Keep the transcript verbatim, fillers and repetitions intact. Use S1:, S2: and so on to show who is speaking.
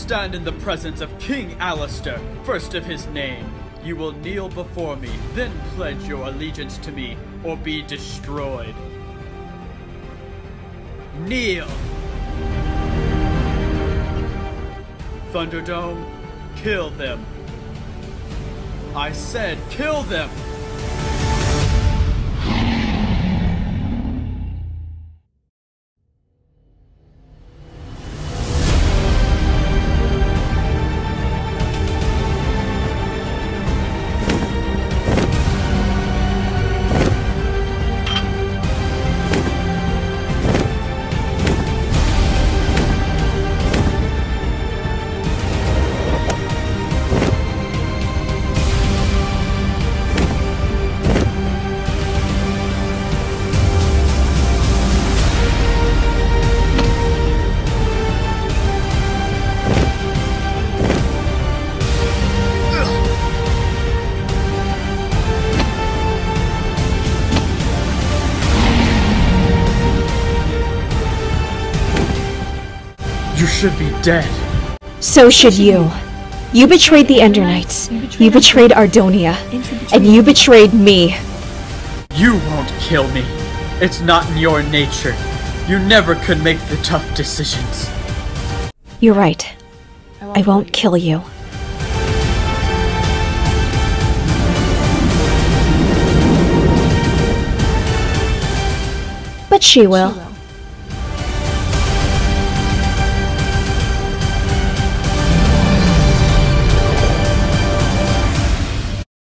S1: stand in the presence of King Allister, first of his name. You will kneel before me, then pledge your allegiance to me, or be destroyed. Kneel! Thunderdome, kill them. I said kill them! You should be dead.
S2: So should you. You betrayed the Ender Knights. You betrayed Ardonia. And you betrayed me.
S1: You won't kill me. It's not in your nature. You never could make the tough decisions.
S2: You're right. I won't kill you. But she will.